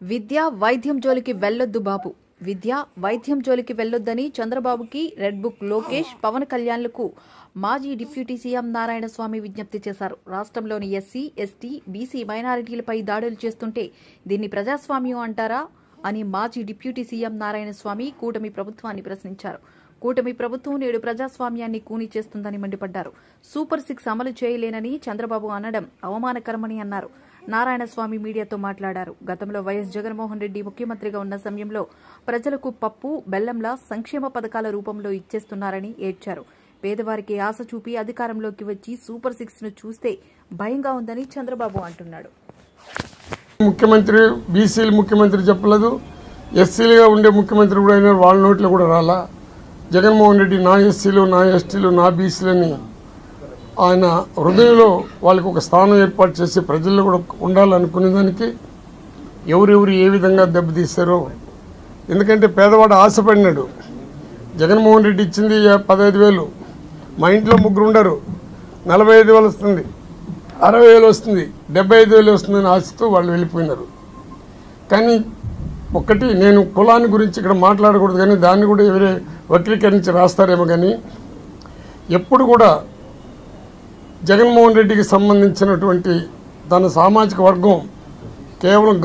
విద్య వైద్యం జోలికి వెళ్లొద్దు బాబు. విద్య వైద్యం జోలికి వెళ్లొద్దని చంద్రబాబుకి రెడ్ బుక్ లోకేష్, పవన్ కళ్యాణ్లకు మాజీ డిప్యూటీ సీఎం నారాయణస్వామి విజ్ఞప్తి చేశారు. రాష్ట్రంలోని ఎస్సీ, ఎస్టీ, బీసీ మైనారిటీలపై దాడులు చేస్తుంటే దీన్ని ప్రజాస్వామ్యం అంటారా అని మాజీ డిప్యూటీ సీఎం నారాయణస్వామి కూటమి ప్రభుత్వాన్ని ప్రశ్నించారు. కూటమి ప్రభుత్వం నేడు ప్రజాస్వామ్యాన్ని కూని చేస్తుందని మండిపడ్డారు. సూపర్ 6 అమలు చేయలేనని చంద్రబాబు అనడం అవమానకరమని అన్నారు. నారాయణస్వామి మీడియాతో మాట్లాడారు. గతంలో వైఎస్ జగన్మోహన్ రెడ్డి ముఖ్యమంత్రిగా ఉన్న సమయంలో ప్రజలకు పప్పు, బెల్లంలా సంక్షేమ పథకాల రూపంలో ఇచ్చేస్తున్నారని ఏడ్చారు. పేదవారికి ఆశ చూపి అధికారంలోకి వచ్చి సూపర్ 6 ను చూస్తే భయంగా ఉందని చంద్రబాబు అంటున్నాడు. ముఖ్యమంత్రి బీసీలు ముఖ్యమంత్రి చెప్పలేదు, ఎస్సీలుగా ఉండే ముఖ్యమంత్రి కూడా అయినా వాళ్ళ నోట్లో కూడా రాలా. జగన్మోహన్ రెడ్డి నా ఎస్సీలు, నా ఎస్టీలు, నా బీసీలని ఆయన హృదయంలో వాళ్ళకి ఒక స్థానం ఏర్పాటు చేసి ప్రజల్లో కూడా ఉండాలనుకునే దానికి ఎవరెవరు ఏ విధంగా దెబ్బతీస్తారో. ఎందుకంటే పేదవాడు ఆశపడినాడు. జగన్మోహన్ రెడ్డి ఇచ్చింది 15,000, మా ఇంట్లో ముగ్గురు ఉండరు, 45,000 వస్తుంది, 60,000 వస్తుంది, 75,000 వస్తుందని ఆశతో వాళ్ళు వెళ్ళిపోయినారు. కానీ ఒక్కటి, నేను కులాన్ని గురించి ఇక్కడ మాట్లాడకూడదు, కానీ దాన్ని కూడా ఎవరే వక్రీకరించి రాస్తారేమో. కానీ ఎప్పుడు కూడా జగన్మోహన్ రెడ్డికి సంబంధించినటువంటి తన సామాజిక వర్గం కేవలం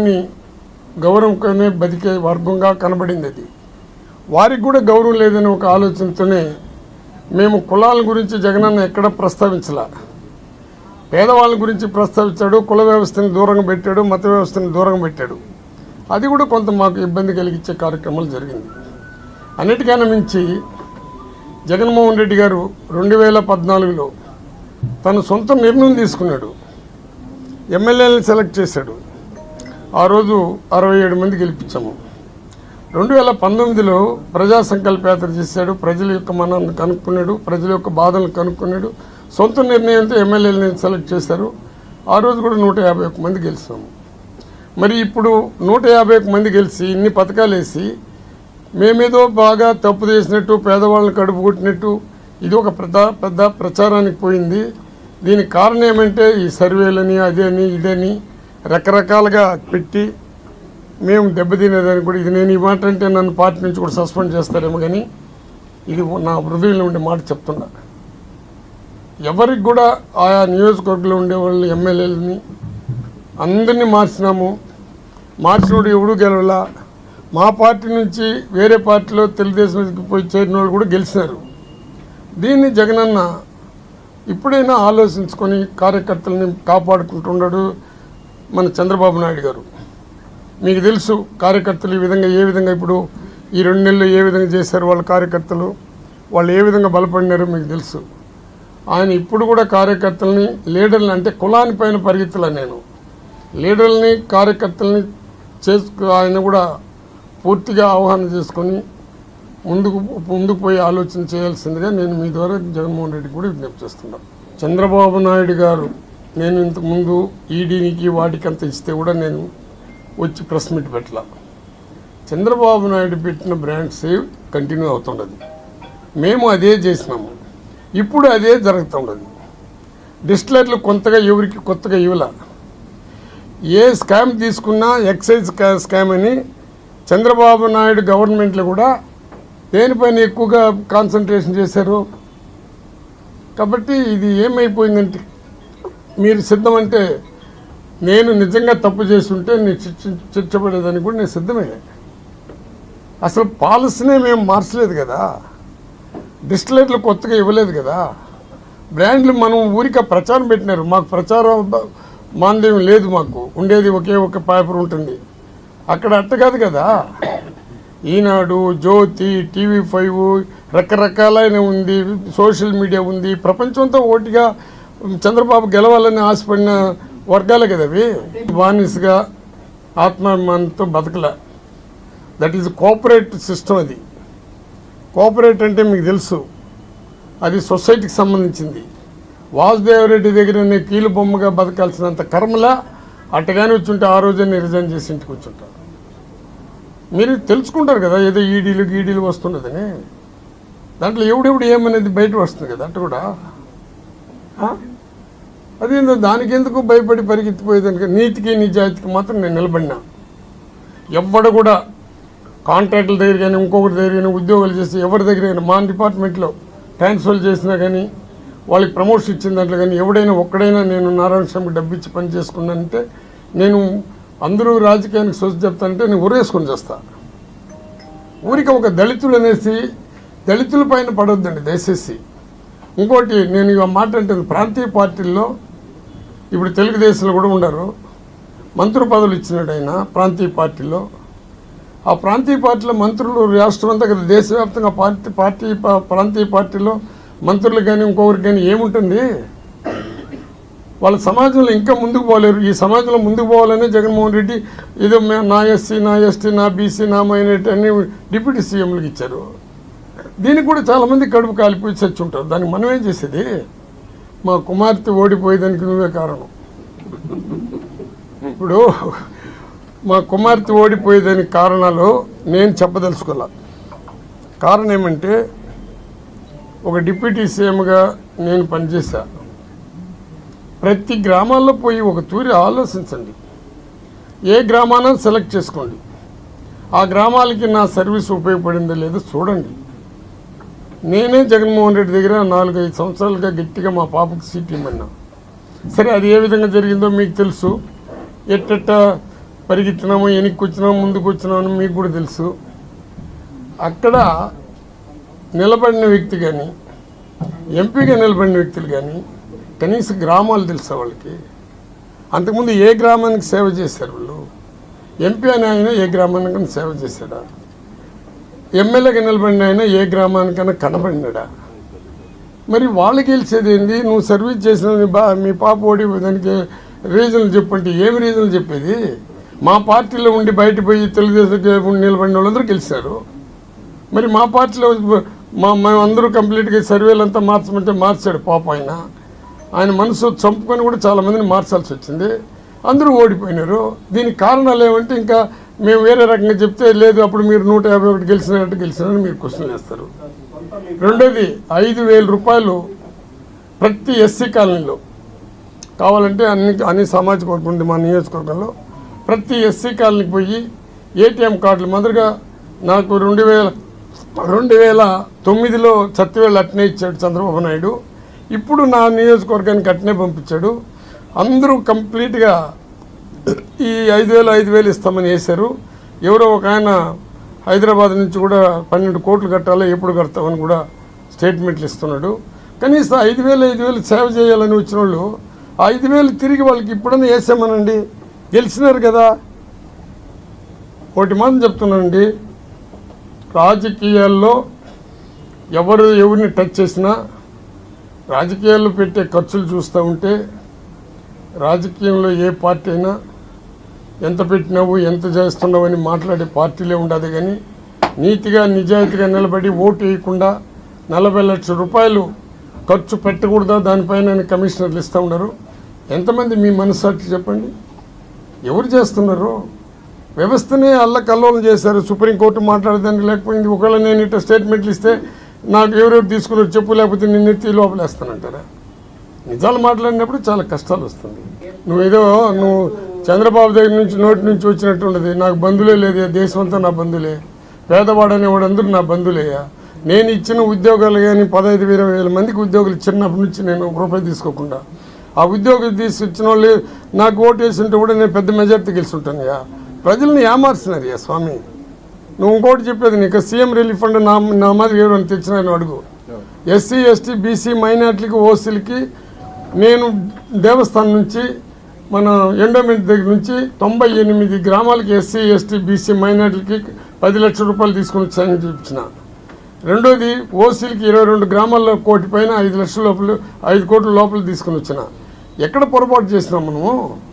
గౌరవంగానే బతికే వర్గంగా కనబడింది. అది వారికి కూడా గౌరవం లేదని ఒక ఆలోచనతోనే మేము కులాల గురించి జగనన్న ఎక్కడ ప్రస్తావించలా. పేదవాళ్ళ గురించి ప్రస్తావించాడు, కుల వ్యవస్థని దూరంగా పెట్టాడు, మత వ్యవస్థని దూరంగా పెట్టాడు. అది కూడా కొంత మాకు ఇబ్బంది కలిగించే కార్యక్రమాలు జరిగింది. అన్నిటికన్నా మించి జగన్మోహన్ రెడ్డి గారు 2014లో తన సొంత నిర్ణయం తీసుకున్నాడు. ఎమ్మెల్యేలను సెలెక్ట్ చేశాడు. ఆ రోజు 67 మంది గెలిపించాము. 2019లో ప్రజా సంకల్ప యాత్ర చేశాడు. ప్రజల యొక్క మనాన్ని కనుక్కున్నాడు, ప్రజల యొక్క బాధలను కనుక్కున్నాడు. సొంత నిర్ణయంతో ఎమ్మెల్యేలను సెలెక్ట్ చేశారు. ఆ రోజు కూడా 151 మంది గెలిచాము. మరి ఇప్పుడు 151 మంది గెలిచి ఇన్ని పథకాలు వేసి మేమేదో బాగా తప్పు చేసినట్టు, పేదవాళ్ళని కడుపు కొట్టినట్టు ఇది ఒక పెద్ద ప్రచారానికి పోయింది. దీనికి కారణం ఏమంటే ఈ సర్వేలని, అదని ఇదని రకరకాలుగా పెట్టి మేము దెబ్బతినేదానికి కూడా, ఇది నేను ఈ మాట అంటే నన్ను పార్టీ నుంచి కూడా సస్పెండ్ చేస్తారేమో, కానీ ఇది నా హృదయంలో ఉండే మాట చెప్తున్నా. ఎవరికి కూడా ఆయా నియోజకవర్గంలో ఉండేవాళ్ళు ఎమ్మెల్యేలని అందరినీ మార్చినాము. మార్చినోడు ఎవడూ గెలవలా. మా పార్టీ నుంచి వేరే పార్టీలో తెలుగుదేశంకి పోయి చేరిన వాళ్ళు కూడా గెలిచినారు. దీన్ని జగనన్న ఇప్పుడైనా ఆలోచించుకొని కార్యకర్తలని కాపాడుకుంటున్నాడు మన చంద్రబాబు నాయుడు గారు. మీకు తెలుసు కార్యకర్తలు ఏ విధంగా ఇప్పుడు ఈ 2 నెలలు ఏ విధంగా చేశారు వాళ్ళ కార్యకర్తలు, వాళ్ళు ఏ విధంగా బలపడినారో మీకు తెలుసు. ఆయన ఇప్పుడు కూడా కార్యకర్తలని, లీడర్లని, అంటే కులాని పైన పరిగెత్తలా, నేను లీడర్లని కార్యకర్తలని ఆయన కూడా పూర్తిగా ఆహ్వానం చేసుకొని ముందుకు పోయి ఆలోచన చేయాల్సిందిగా నేను మీ ద్వారా జగన్మోహన్ రెడ్డి కూడా విజ్ఞప్తి చేస్తున్నాను. చంద్రబాబు నాయుడు గారు నేను ఇంతకుముందు ఈడీనికి వాటికంత ఇస్తే కూడా నేను వచ్చి ప్రెస్ మీట్ పెట్టలా. చంద్రబాబు నాయుడు పెట్టిన బ్రాండ్ సేవ్ కంటిన్యూ అవుతుండదు. మేము అదే చేసినాము, ఇప్పుడు అదే జరుగుతుండదు. డిస్టిలర్లు ఎవరికి కొత్తగా ఇవ్వాల. ఏ స్కామ్ తీసుకున్నా ఎక్సైజ్ స్కామ్ అని చంద్రబాబు నాయుడు గవర్నమెంట్లో కూడా దేనిపైన ఎక్కువగా కాన్సన్ట్రేషన్ చేశారు. కాబట్టి ఇది ఏమైపోయిందంటే, మీరు సిద్ధమంటే నేను నిజంగా తప్పు చేస్తుంటే నేను శిక్షపడేదానికి కూడా నేను సిద్ధమే. అసలు పాలసీనే మేము మార్చలేదు కదా, డిస్టిలర్లు కొత్తగా ఇవ్వలేదు కదా, బ్రాండ్లు మనం ఊరికే ప్రచారం పెట్టినారు. మాకు ప్రచారం మాంద్యం లేదు, మాకు ఉండేది ఒకే ఒక పేపర్ ఉంటుంది. అక్కడ అట్ట కాదు కదా, ఈనాడు, జ్యోతి, TV5 రకరకాలైన ఉంది, సోషల్ మీడియా ఉంది. ప్రపంచంతో ఓటిగా చంద్రబాబు గెలవాలని ఆశపడిన వర్గాలే కదా అవి. బానిసగా ఆత్మాభిమానంతో బతకల. That is cooperate system. అది కోఆపరేట్ అంటే మీకు తెలుసు, అది సొసైటీకి సంబంధించింది. వాసుదేవరెడ్డి దగ్గర నేను కీలు బొమ్మగా బతకాల్సినంత కర్మలా అట్టగానే వచ్చుంటే ఆ రోజే రిజైన్ చేసి ఇంటికి వచ్చుంటారు. మీరు తెలుసుకుంటారు కదా ఏదో ఈడీలు వస్తున్నదని. దాంట్లో ఎవడెవడు ఏమనేది బయట వస్తుంది కదా అట్ట కూడా. అదేందో దానికి ఎందుకు భయపడి పరిగెత్తిపోయేదానికి. నీతికి నిజాయితీకి మాత్రం నేను నిలబడినా. ఎవ్వడు కూడా కాంట్రాక్టుల దగ్గర కానీ ఇంకొకరి దగ్గర కానీ ఉద్యోగాలు చేసి ఎవరి దగ్గర కానీ మా డిపార్ట్మెంట్లో ట్రాన్స్ఫర్ చేసినా కానీ వాళ్ళకి ప్రమోషన్ ఇచ్చిన దాంట్లో కానీ ఎవడైనా ఒక్కడైనా నేను నారాయణ స్వామికి డబ్బు ఇచ్చి పని చేసుకున్నానంటే నేను అందరూ రాజకీయానికి సొచ్చు చెప్తానంటే నేను ఉరేసుకొని చేస్తా. ఊరికి ఒక దళితులు అనేసి దళితుల పైన పడొద్దండి దయచేసి. ఇంకోటి నేను ఇక మాట అంటే ప్రాంతీయ పార్టీల్లో ఇప్పుడు తెలుగుదేశంలో కూడా ఉన్నారు, మంత్రి పదవులు ఇచ్చినాడు ఆయన ప్రాంతీయ పార్టీలో. ఆ ప్రాంతీయ పార్టీలో మంత్రులు రాష్ట్రం అంతా కదా దేశవ్యాప్తంగా ప్రాంతీయ పార్టీలో మంత్రులు కానీ ఇంకొకరికి కానీ ఏముంటుంది? వాళ్ళ సమాజంలో ఇంకా ముందుకు పోలేరు. ఈ సమాజంలో ముందుకు పోవాలనే జగన్మోహన్ రెడ్డి ఏదో నా ఎస్సీ నా ఎస్టీ నా బీసీ నా మైనారిటీ అన్ని డిప్యూటీ సీఎంలకు ఇచ్చారు. దీనికి కూడా చాలామంది కడుపు కాలిపోయి చచ్చి ఉంటారు. దానికి మనం ఏం చేసేది? మా కుమార్తె ఓడిపోయేదానికి నువ్వే కారణం. ఇప్పుడు మా కుమార్తె ఓడిపోయేదానికి కారణాలు నేను చెప్పదలుచుకోలే. కారణం ఏమంటే ఒక డిప్యూటీ సీఎంగా నేను పనిచేశా. ప్రతి గ్రామాల్లో పోయి ఒక తూరి ఆలోచించండి. ఏ గ్రామాన సెలెక్ట్ చేసుకోండి, ఆ గ్రామాలకి నా సర్వీస్ ఉపయోగపడిందో లేదో చూడండి. నేనే జగన్మోహన్ రెడ్డి దగ్గర 4-5 సంవత్సరాలుగా గట్టిగా మా పాపకు సీట్ ఇమ్మన్నా. సరే, అది ఏ విధంగా జరిగిందో మీకు తెలుసు. ఎట్టెట్ట పరిగెత్తినామో, వెనక్కి వచ్చినామో, ముందుకు వచ్చినామో మీకు కూడా తెలుసు. అక్కడ నిలబడిన వ్యక్తి కానీ ఎంపీగా నిలబడిన వ్యక్తులు కానీ కనీసం గ్రామాలు తెలుసా వాళ్ళకి? అంతకుముందు ఏ గ్రామానికి సేవ చేశారు వాళ్ళు? ఎంపీ అని ఆయన ఏ గ్రామానికైనా సేవ చేశాడా? ఎమ్మెల్యేగా నిలబడిన ఆయన ఏ గ్రామానికైనా కనబడినాడా? మరి వాళ్ళు గెలిచేది ఏంది? నువ్వు సర్వీస్ చేసిన మీ పాప ఓడి దానికి రీజన్లు చెప్పంటే ఏమి రీజన్లు చెప్పేది? మా పార్టీలో ఉండి బయట పోయి తెలుగుదేశం నిలబడిన వాళ్ళందరూ గెలిచారు. మరి మా పార్టీలో మేమందరూ కంప్లీట్గా సర్వేలు అంతా మార్చమంటే మార్చాడు పాప. ఆయన మనసు చంపుకొని కూడా చాలామందిని మార్చాల్సి వచ్చింది. అందరూ ఓడిపోయినారు. దీనికి కారణాలు ఏమంటే ఇంకా మేము వేరే రకంగా చెప్తే లేదు అప్పుడు మీరు 151 గెలిచినారని మీరు క్వశ్చన్ వేస్తారు. రెండోది 5,000 రూపాయలు ప్రతి ఎస్సీ కాలనీలో కావాలంటే అన్ని సామాజిక వర్గం ఉంది మా నియోజకవర్గంలో. ప్రతి ఎస్సీ కాలనీకి పోయి ఏటీఎం కార్డులు మొదలుగా నాకు 2009లో సత్యవేళ్ళు అట్నే ఇచ్చాడు చంద్రబాబు నాయుడు. ఇప్పుడు నా నియోజకవర్గానికి అట్నే పంపించాడు. అందరూ కంప్లీట్గా ఈ 5,000 ఇస్తామని వేశారు. ఎవరో ఒక ఆయన హైదరాబాద్ నుంచి కూడా 12 కోట్లు కట్టాలో ఎప్పుడు కడతామని కూడా స్టేట్మెంట్లు ఇస్తున్నాడు. కనీసం 5,000 సేవ చేయాలని వచ్చిన వాళ్ళు 5,000 తిరిగి వాళ్ళకి ఇప్పుడన్నా వేసామనండి. గెలిచినారు కదా. ఒకటి మాత్రం చెప్తున్నానండి, రాజకీయాల్లో ఎవరిని టచ్ చేసినా రాజకీయాల్లో పెట్టే ఖర్చులు చూస్తూ ఉంటే రాజకీయంలో ఏ పార్టీ అయినా ఎంత పెట్టినావు ఎంత చేస్తున్నావు అని మాట్లాడే పార్టీలే ఉండదు. కానీ నీతిగా నిజాయితీగా నిలబడి ఓటు వేయకుండా 40 లక్షల రూపాయలు ఖర్చు పెట్టకూడదా దానిపైన కమిషనర్లు ఇస్తూ ఉన్నారు. ఎంతమంది మీ మనస్సాక్షి చెప్పండి? ఎవరు చేస్తున్నారు? వ్యవస్థనే అల్లకల్లోలం చేశారు. సుప్రీంకోర్టు మాట్లాడేదానికి లేకపోయింది. ఒకవేళ నేను ఇట్లా స్టేట్మెంట్లు ఇస్తే నాకు ఎవరెవరు తీసుకున్నారు చెప్పు, లేకపోతే నిన్ను ఎత్తి లోపలేస్తానంటారా? నిజాలు మాట్లాడినప్పుడు చాలా కష్టాలు వస్తుంది. నువ్వు చంద్రబాబు దగ్గర నుంచి నోటి నుంచి వచ్చినట్టు ఉండదు. నాకు బంధువులే లేదు, దేశం అంతా నా బంధువులే, పేదవాడనేవాడు అందరూ నా బంధువులేయా. నేను ఇచ్చిన ఉద్యోగాలు కానీ 15,000-20,000 మందికి ఉద్యోగాలు ఇచ్చినప్పటి నుంచి నేను ₹1 తీసుకోకుండా ఆ ఉద్యోగులు తీసుకొచ్చిన వాళ్ళు నాకు ఓటు వేసింటే కూడా నేను పెద్ద మెజార్టీ గెలుచుంటానయ్యా. ప్రజల్ని ఏమార్చినారయ్యా స్వామి. నువ్వు ఇంకోటి చెప్పేది, నీకు సీఎం రిలీఫ్ ఫండ్ నా మాదిరి ఎవరైనా తెచ్చినారని అడుగు. ఎస్సీ ఎస్టీ బీసీ మైనార్టీలకి ఓసీలకి నేను దేవస్థానం నుంచి మన ఎండోమెంట్ దగ్గర నుంచి 98 గ్రామాలకి ఎస్సీ ఎస్టీ బీసీ మైనార్టీలకి 10 లక్షల రూపాయలు తీసుకుని వచ్చాయని చూపించిన. రెండోది ఓసీలకి 22 గ్రామాల్లో 1 కోటి పైన 5 లక్షల లోపల 5 కోట్ల లోపల తీసుకుని వచ్చిన. ఎక్కడ పొరపాటు చేసినాం మనము?